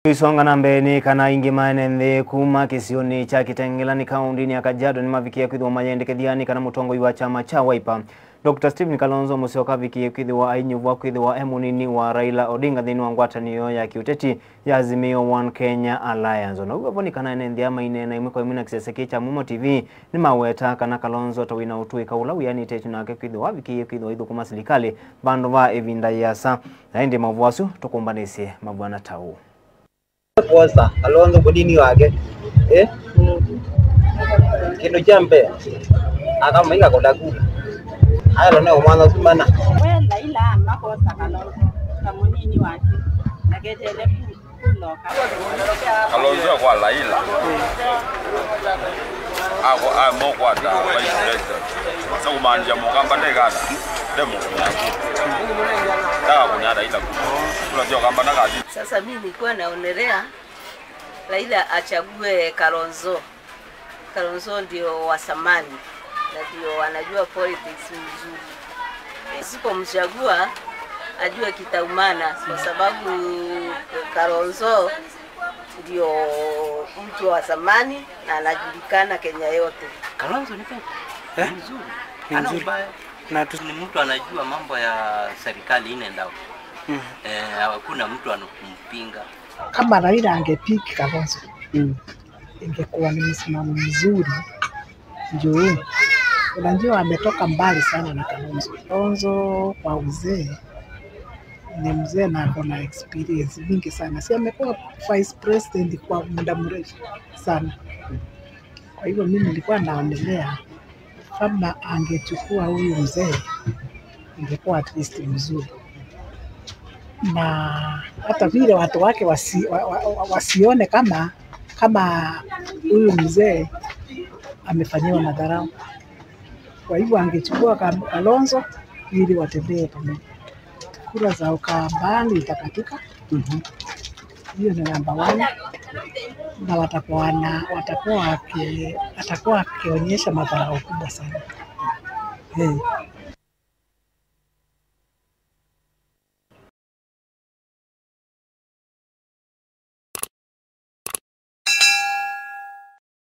Isonga na mbeni kana Aingi Enenthi kuma kisioni cha Kitengela kaunti ya Kajiado ni mavikia kwithwa mayende kethiani kana mutongo wa chama cha Wiper Dr. Stephen Kalonzo musioka vikia kwithwa ainyuva kwithwa Munini wa Raila Odinga thini wa ngwatanio ya kiuteti ya Azimio One Kenya Alliance na ugo kana Enenthi amaine na imwe kwa imwe na kiseseke cha Mumo TV ni maweta kana Kalonzo tawina utui kaula yani tetu na kwithwa vikia kwithwa ithu kuma serikali bandu va evinda yasa na ndi mavwasu tukumbanise mabwana tau Posa Kalonzo Munini wake kino jambe akamainga kodaku ayalo ne umwana sumana wenda ila makosa Kalonzo Munini wake nagetele kuloka Kalonzo kwa Laila ako amokwa da vice president so manja Mukamba ndegada demo dawa kunyada ila tunajua kwamba nagazi. Sasa mimi nilikuwa naonelea Raila achague Kalonzo. Kalonzo ndio wa samani na ndio anajua politics mzuri. Sipomchagua ajue kitaumana kwa sababu Kalonzo ndio mtu wa samani na anajulikana Kenya yote. Kalonzo ni mzuri. Ana ubaya. Na ni mtu anajua mambo ya serikali inaenda. Hakuna mtu anokumpinga. Kama Raila angepiki Kalonzo, ingekuwa ni msimamo mzuri. Njoo. Unajua ametoka mbali sana na Kalonzo. Kalonzo kwa uzee ni mzee na akona experience mingi sana. Si amekuwa vice president kwa muda mrefu sana. Kwa hivyo mimi nilikuwa naonelea kama angechukua huyu mzee ingekuwa at least mzuri. Na hata vile watu wake wasione kama huyu mzee amefanyiwa na dharau. Kwa hivyo angechukua Kalonzo ili watembee pamoja. Kura za Ukambani itakatika. Hiyo ni number 1. Na atakuwa akionyesha madharau kubwa sana.